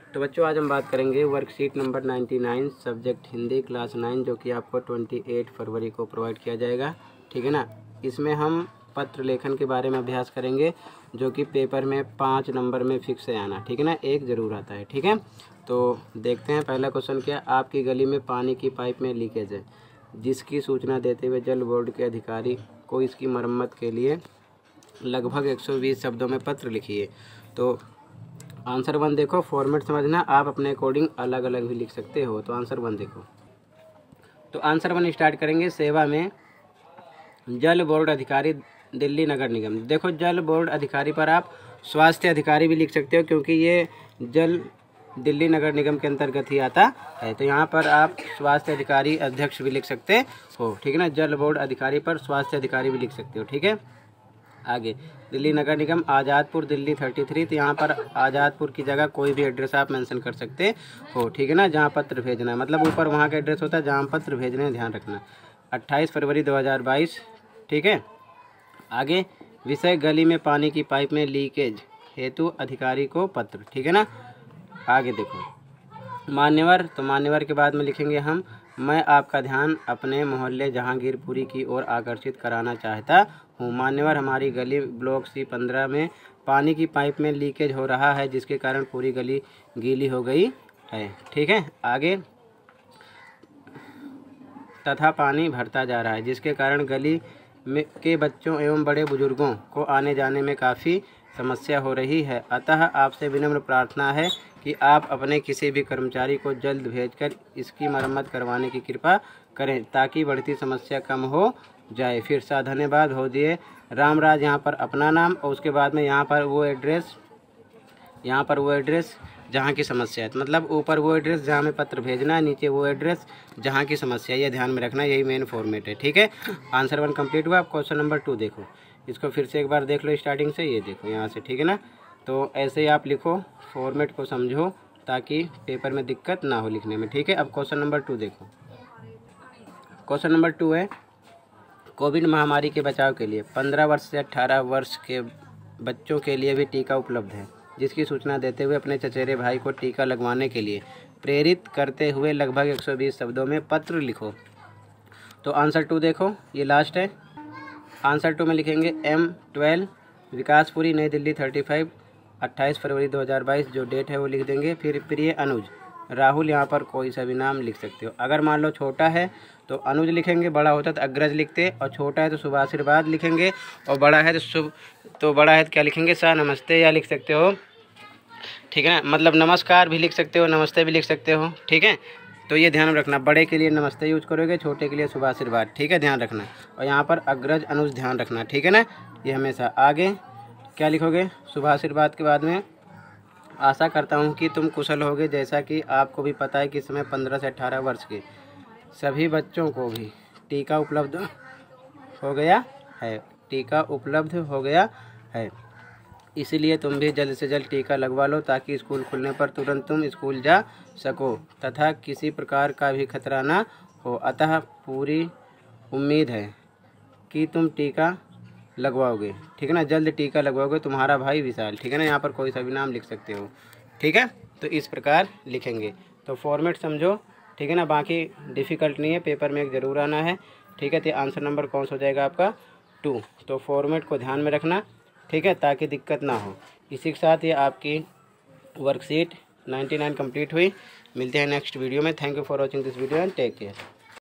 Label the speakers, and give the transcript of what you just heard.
Speaker 1: तो बच्चों आज हम बात करेंगे worksheet number 99 subject Hindi class 9 जो कि आपको 28 फरवरी को प्रोवाइड किया जाएगा। ठीक है ना। इसमें हम पत्र लेखन के बारे में अभ्यास करेंगे जो कि पेपर में 5 नंबर में फिक्स है आना। ठीक है ना, एक ज़रूर आता है। ठीक है, तो देखते हैं पहला क्वेश्चन क्या। आपकी गली में पानी की पाइप में लीकेज है जिसकी सूचना देते हुए जल बोर्ड के अधिकारी को इसकी मरम्मत के लिए लगभग 120 शब्दों में पत्र लिखिए। तो आंसर 1 देखो, फॉर्मेट समझना, आप अपने अकॉर्डिंग अलग अलग भी लिख सकते हो। तो आंसर 1 देखो। तो आंसर 1 स्टार्ट करेंगे। सेवा में जल बोर्ड अधिकारी दिल्ली नगर निगम। देखो जल बोर्ड अधिकारी पर आप स्वास्थ्य अधिकारी भी लिख सकते हो क्योंकि ये जल दिल्ली नगर निगम के अंतर्गत ही आता है। तो यहाँ पर आप स्वास्थ्य अधिकारी अध्यक्ष भी लिख सकते हो। ठीक है ना, जल बोर्ड अधिकारी पर स्वास्थ्य अधिकारी भी लिख सकते हो। ठीक है, आगे दिल्ली नगर निगम आज़ादपुर दिल्ली 33। तो यहाँ पर आज़ादपुर की जगह कोई भी एड्रेस आप मेंशन कर सकते हो। ठीक है ना, जहाँ पत्र भेजना है, मतलब ऊपर वहाँ का एड्रेस होता है जहाँ पत्र भेजने हैं, ध्यान रखना। 28 फरवरी 2022। ठीक है, आगे विषय गली में पानी की पाइप में लीकेज हेतु अधिकारी को पत्र। ठीक है ना, आगे देखो मान्यवर। तो मान्यवर के बाद में लिखेंगे हम, मैं आपका ध्यान अपने मोहल्ले जहांगीरपुरी की ओर आकर्षित कराना चाहता हूँ। मान्यवर, हमारी गली ब्लॉक C15 में पानी की पाइप में लीकेज हो रहा है जिसके कारण पूरी गली गीली हो गई है। ठीक है, आगे तथा पानी भरता जा रहा है जिसके कारण गली में के बच्चों एवं बड़े बुजुर्गों को आने जाने में काफ़ी समस्या हो रही है। अतः आपसे विनम्र प्रार्थना है कि आप अपने किसी भी कर्मचारी को जल्द भेजकर इसकी मरम्मत करवाने की कृपा करें ताकि बढ़ती समस्या कम हो जाए। फिर सा धन्यवाद हो दिए रामराज। यहाँ पर अपना नाम और उसके बाद में यहाँ पर वो एड्रेस जहाँ की समस्या है, मतलब ऊपर वो एड्रेस जहाँ में पत्र भेजना है, नीचे वो एड्रेस जहाँ की समस्या है। ये ध्यान में रखना, यही मेन फॉर्मेट है। ठीक है, आंसर 1 कंप्लीट हुआ। अब क्वेश्चन नंबर 2 देखो, इसको फिर से एक बार देख लो स्टार्टिंग से, ये देखो यहाँ से। ठीक है ना, तो ऐसे ही आप लिखो, फॉर्मेट को समझो ताकि पेपर में दिक्कत ना हो लिखने में। ठीक है, अब क्वेश्चन नंबर 2 देखो। क्वेश्चन नंबर 2 है, कोविड महामारी के बचाव के लिए 15 वर्ष से 18 वर्ष के बच्चों के लिए भी टीका उपलब्ध है जिसकी सूचना देते हुए अपने चचेरे भाई को टीका लगवाने के लिए प्रेरित करते हुए लगभग 120 शब्दों में पत्र लिखो। तो आंसर 2 देखो, ये लास्ट है। आंसर 2 में लिखेंगे M12 विकासपुरी नई दिल्ली 35 28 फरवरी 2022 जो डेट है वो लिख देंगे। फिर प्रिय अनुज राहुल, यहाँ पर कोई सा भी नाम लिख सकते हो। अगर मान लो छोटा है तो अनुज लिखेंगे, बड़ा होता तो अग्रज लिखते, और छोटा है तो शुभ आशीर्वाद लिखेंगे, और बड़ा है तो बड़ा है तो क्या लिखेंगे, सा नमस्ते या लिख सकते हो। ठीक है ना, मतलब नमस्कार भी लिख सकते हो, नमस्ते भी लिख सकते हो। ठीक है, तो ये ध्यान रखना, बड़े के लिए नमस्ते यूज करोगे, छोटे के लिए शुभ आशीर्वाद। ठीक है, ध्यान रखना। और यहाँ पर अग्रज अनुज ध्यान रखना। ठीक है ना, ये हमेशा। आगे क्या लिखोगे, शुभ आशीर्वाद के बाद में आशा करता हूँ कि तुम कुशल होगे। जैसा कि आपको भी पता है कि इस समय 15 से 18 वर्ष के सभी बच्चों को भी टीका उपलब्ध हो गया है। इसीलिए तुम भी जल्द से जल्द टीका लगवा लो ताकि स्कूल खुलने पर तुरंत तुम स्कूल जा सको तथा किसी प्रकार का भी खतरा ना हो। अतः पूरी उम्मीद है कि तुम टीका लगवाओगे। ठीक है ना, जल्द टीका लगवाओगे। तुम्हारा भाई विशाल। ठीक है ना, यहाँ पर कोई सा भी नाम लिख सकते हो। ठीक है, तो इस प्रकार लिखेंगे। तो फॉर्मेट समझो। ठीक है ना, बाकी डिफ़िकल्ट नहीं है, पेपर में एक ज़रूर आना है। ठीक है, तो आंसर नंबर कौन सा हो जाएगा आपका 2। तो फॉर्मेट को ध्यान में रखना। ठीक है, ताकि दिक्कत ना हो। इसी के साथ ये आपकी वर्कशीट 99 कंप्लीट हुई। मिलते हैं नेक्स्ट वीडियो में। Thank you for watching this video and take care.